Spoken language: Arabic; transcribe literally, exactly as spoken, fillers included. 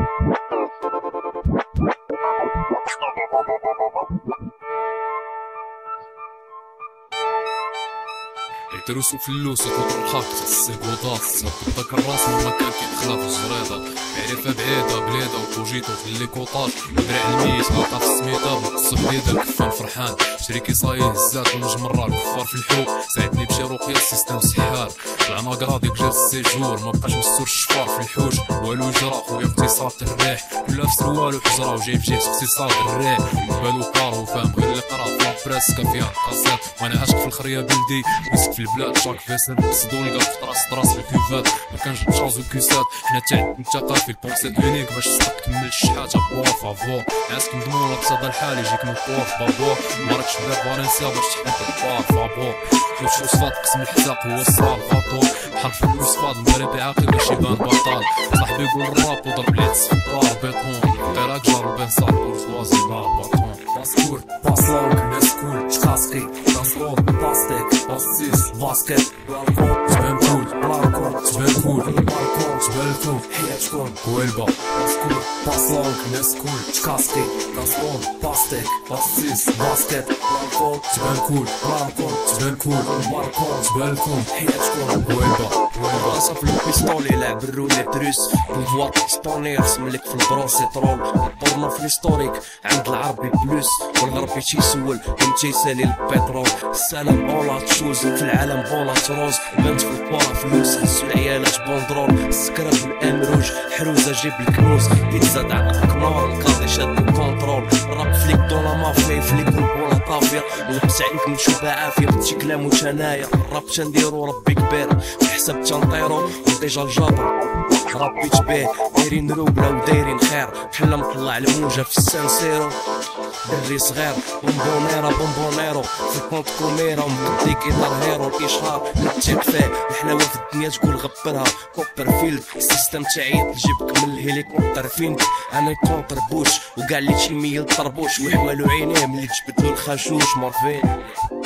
يدرسو فلوس وتطر الخاك تسيق وضاص بداك الراس من مكان كيدخلها في الجريدة معرفة بعيدة بليدة وكوجيتو في الليكوطاج درع الميت لقى في السميطة بالقصف بيدا كفان فرحان شريكي صايي هزات المجمرة الكفار في الحوق ساعدني بشي رقية السيستم سحار طلعنا كراضي بجات السيجور مبقاش مستور الشفار في الحوش والو جرا خويا اقتصاد الريح كلها في سروال وحجرة وجايب جيب اقتصاد الريح بالو كارو فاهم غير اللي قرا في براسكا فيها قصات وانا عاشق في الخرية بلدي مسك في البلاد شاك فيسن قصدو لقى في طراس طراس في الكيفات مكانش شازو كيسات حنا تاع الثقافي البونسي اونيك باش تصدق تكمل الشحاتة بوا فافور ناس كندمو الاقتصاد الحالي يجيك من الطواف بابور مراكش بلا فالنسيا باش تحط البار فابور واش وصفات قسم الحساق هو الصال فاطور حرف الوصفات المغربي عاقل باش يبان بطال صاحبي يقول الراب وضرب لي الصفار بيطون طيراك جار بين صار بورجوازي باربطون باسكور باسلونك نسكول شكاسكي باسكور باستيك باسيس باسكت بالكون تبان كول بالكون تبان كول بالكون تبان كول حياتكم ويلبا باسكور باسلونك نسكول شكاسكي باسكور باستيك باسيس باسكت بالكون تبان كول بالكون تبان كول بالكون تبان كول حياتكم ويلبا ويلبا صاف البيستول يلعب الروليت روس بالفوا اسباني رسم لك في البروسيترول البورنو في الهيستوريك عند العربي بلوس والغربي تيسول وانت يسالي البترول السلام بولا تشوز في العالم بولا تروز بنت في الكوارا فلوس هزو العيالات بوندرول السكرة بالامروج حروزة جيب الكنوز بيتزا دعك نور الكاضي شاد الكونترول راب فليك دولا مافيا فليك والبولا طافية نلبس عليك نشوفها عافية بنتي كلام وتنايا الراب تنديرو ربي كبير بحساب تنطيرو وديجا الجابر ربي تبيه دايرين روبلا ودايرين خير بحال مطلع الموجة في السانسيرو دري صغير بونبونيرا بونبونيرو في الكونت كوميرا ومكدي كيطار هيرو الاشهار نتيق فيه الحلاوه في الدنيا تقول غبرها كوبرفيلد السيستم تاعي تجيبك من الهليكوبتر فين انا كونتر بوش وكاع اللي تيميل طربوش وحوالو عينيه ملي تجبدلو الخاشوش مورفين